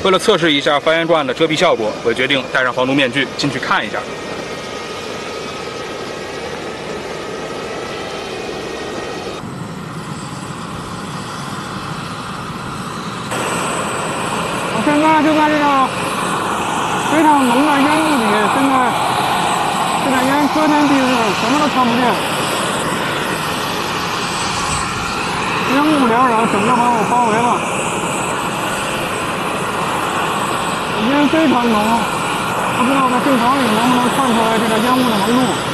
为了测试一下翻烟罐的遮蔽效果，我决定戴上防毒面具进去看一下。 我现在就在这个非常浓的烟雾里，现在这个烟遮天蔽日，什么都看不见，烟雾缭绕，整个把我包围了。 烟非常浓，不知道在镜头里能不能看出来这个烟雾的浓度。